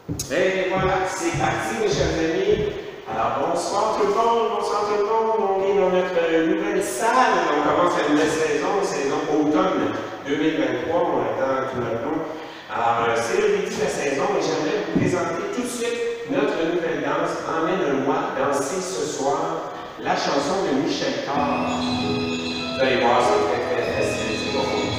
Et voilà, c'est parti, mes chers amis. Alors, bonsoir tout le monde, bonsoir tout le monde. On est dans notre nouvelle salle. On commence la nouvelle saison, saison automne 2023. On attend tout notre nom. Alors, c'est le début de la saison et j'aimerais vous présenter tout de suite notre nouvelle danse. Emmène-moi danser ce soir la chanson de Michel Carr. Vous allez voir, c'est très facile, c'est pas faux.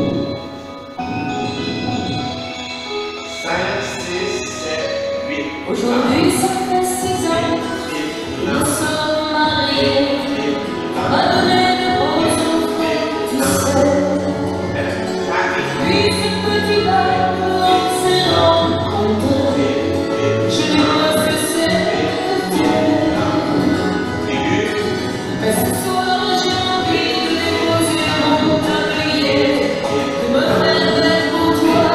5, 6, 7, 8. Aujourd'hui, ça fait 6 ans, nous sommes mariés. Ma donné de rose au front, tu sais. Puis ce petit bar, on s'est rencontrés. Je lui vois que c'est le tien. Mais ce soir, j'ai envie de déposer mon tablier, de me faire belle pour toi.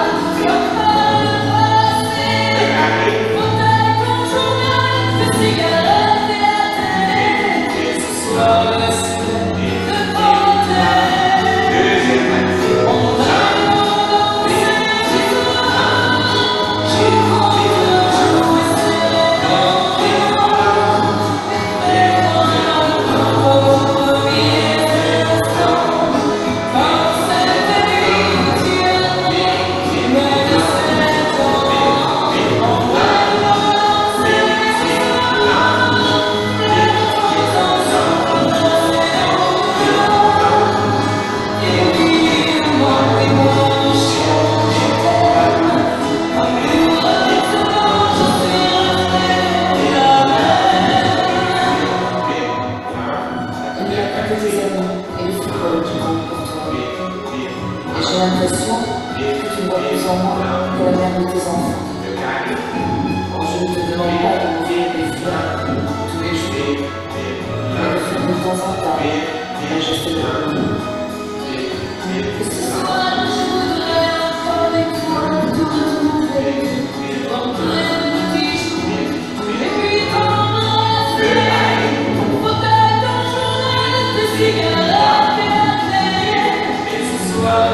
J'ai l'impression que tu vois plus en moi que la mère de tes enfants. Je ne te demande pas de m'ouvrir les fleurs tous les jours, mais de faire de temps en temps un geste de l'amour. Et ce soir, je voudrais encore avec toi tout retrouver. Je prendrai un petit jour, et puis t'embrasser. Ton fauteuil, ton journal, tes cigarettes et la télé. Et ce soir,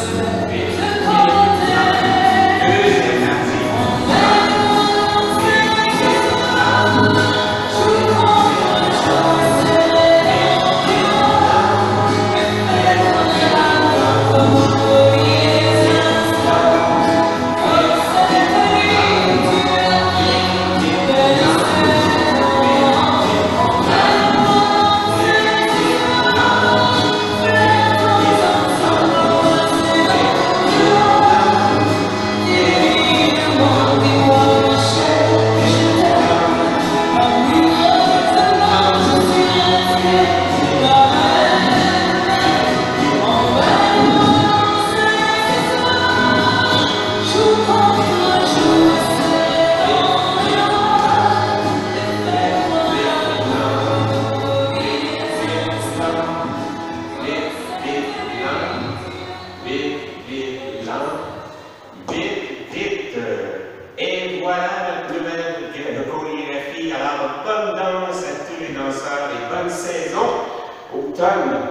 et voilà notre nouvelle chorégraphie. Alors, bonne danse à tous les danseurs et bonne saison automne